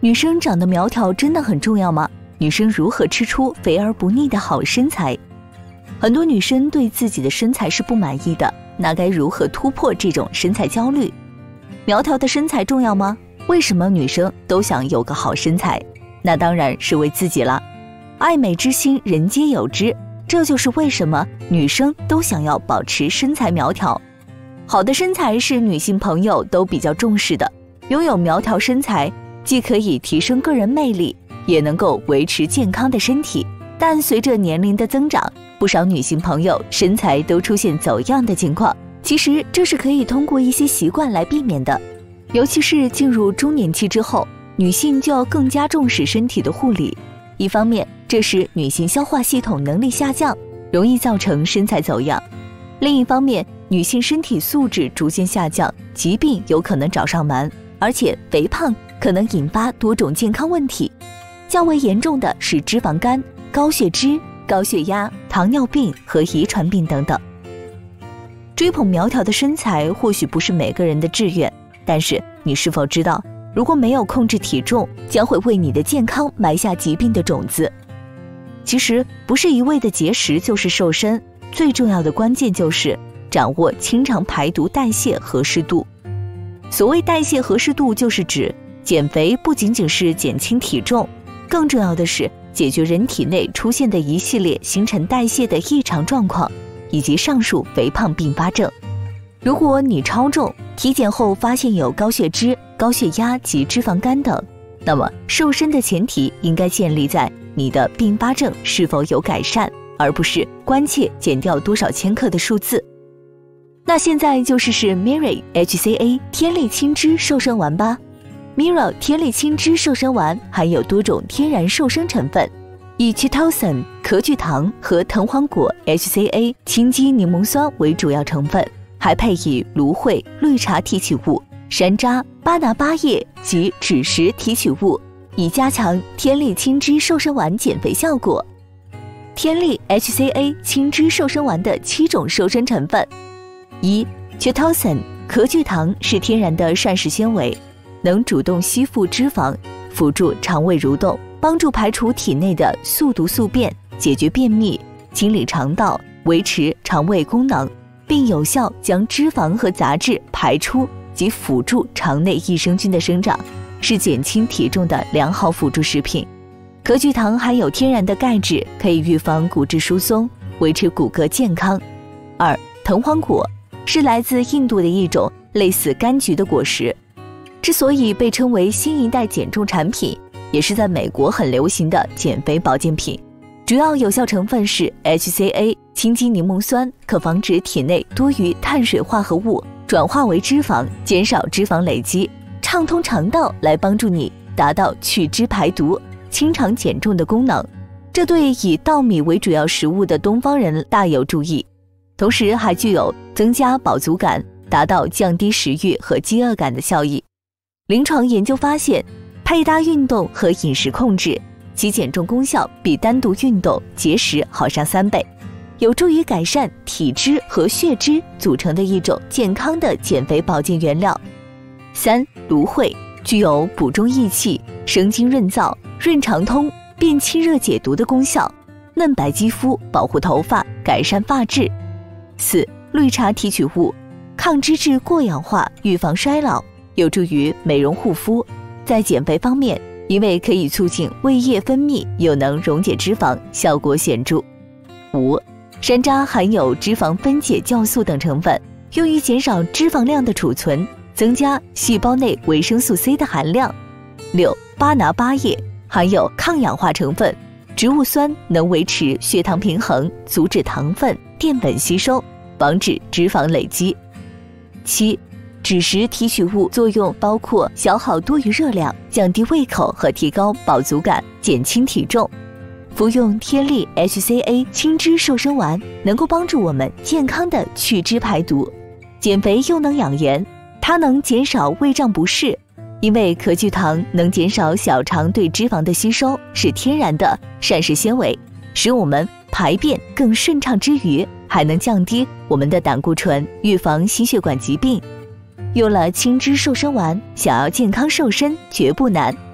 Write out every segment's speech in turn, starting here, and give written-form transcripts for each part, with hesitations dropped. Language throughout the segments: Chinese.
女生长得苗条真的很重要吗？女生如何吃出肥而不腻的好身材？很多女生对自己的身材是不满意的，那该如何突破这种身材焦虑？苗条的身材重要吗？为什么女生都想有个好身材？那当然是为自己了。爱美之心，人皆有之，这就是为什么女生都想要保持身材苗条。好的身材是女性朋友都比较重视的，拥有苗条身材既可以提升个人魅力，也能够维持健康的身体。但随着年龄的增长，不少女性朋友身材都出现走样的情况，其实这是可以通过一些习惯来避免的。尤其是进入中年期之后，女性就要更加重视身体的护理。一方面，这使女性消化系统能力下降，容易造成身材走样；另一方面，女性身体素质逐渐下降，疾病有可能找上门，而且肥胖可能引发多种健康问题。较为严重的是脂肪肝、高血脂、高血压、糖尿病和遗传病等等。追捧苗条的身材或许不是每个人的志愿，但是你是否知道，如果没有控制体重，将会为你的健康埋下疾病的种子。其实不是一味的节食就是瘦身，最重要的关键就是掌握清肠排毒代谢合适度。所谓代谢合适度，就是指减肥不仅仅是减轻体重，更重要的是解决人体内出现的一系列新陈代谢的异常状况，以及上述肥胖并发症。如果你超重，体检后发现有高血脂、高血压及脂肪肝等，那么瘦身的前提应该建立在你的并发症是否有改善，而不是关切减掉多少千克的数字。那现在就试试 Miri HCA 天力轻脂瘦身丸吧。Miri 天力轻脂瘦身丸含有多种天然瘦身成分，以 Chitosan 壳聚糖和藤黄果 HCA 氢基柠檬酸为主要成分，还配以芦荟、绿茶提取物、山楂、巴拿巴叶及枳实提取物，以加强天力轻脂瘦身丸减肥效果。天力 HCA 轻脂瘦身丸的7种瘦身成分。1. Chitosan 壳聚糖是天然的膳食纤维，能主动吸附脂肪，辅助肠胃蠕动，帮助排除体内的宿毒宿便，解决便秘，清理肠道，维持肠胃功能，并有效将脂肪和杂质排出及辅助肠内益生菌的生长，是减轻体重的良好辅助食品。壳聚糖含有天然的钙质，可以预防骨质疏松，维持骨骼健康。2. 藤黄果是来自印度的一种类似柑橘的果实，之所以被称为新一代减重产品，也是在美国很流行的减肥保健品。主要有效成分是 HCA 氢基柠檬酸，可防止体内多余碳水化合物转化为脂肪，减少脂肪累积，畅通肠道，来帮助你达到去脂排毒、清肠减重的功能。这对以稻米为主要食物的东方人大有注意，同时还具有增加饱足感，达到降低食欲和饥饿感的效益。临床研究发现，配搭运动和饮食控制，其减重功效比单独运动、节食好上3倍，有助于改善体脂和血脂组成的一种健康的减肥保健原料。3. 芦荟具有补中益气、生津润燥、润肠通、变清热解毒的功效，嫩白肌肤，保护头发，改善发质。4. 绿茶提取物抗脂质过氧化，预防衰老，有助于美容护肤。在减肥方面，因为可以促进胃液分泌，又能溶解脂肪，效果显著。5. 山楂含有脂肪分解酵素等成分，用于减少脂肪量的储存，增加细胞内维生素 C 的含量。6. 巴拿巴叶含有抗氧化成分，植物酸能维持血糖平衡，阻止糖分、淀粉吸收，防止脂肪累积。7. 枳实提取物作用包括消耗多余热量，降低胃口和提高饱足感，减轻体重。服用天力 HCA 轻脂瘦身丸，能够帮助我们健康的去脂排毒，减肥又能养颜。它能减少胃胀不适，因为壳聚糖能减少小肠对脂肪的吸收，是天然的膳食纤维，使我们排便更顺畅之余，还能降低我们的胆固醇，预防心血管疾病。用了轻脂瘦身丸，想要健康瘦身绝不难。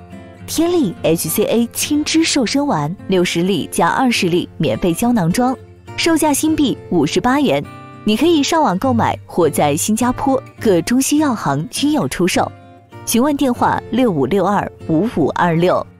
天丽 HCA 轻脂瘦身丸60粒加20粒免费胶囊装，售价新币58元。你可以上网购买，或在新加坡各中西药行均有出售。询问电话65625526。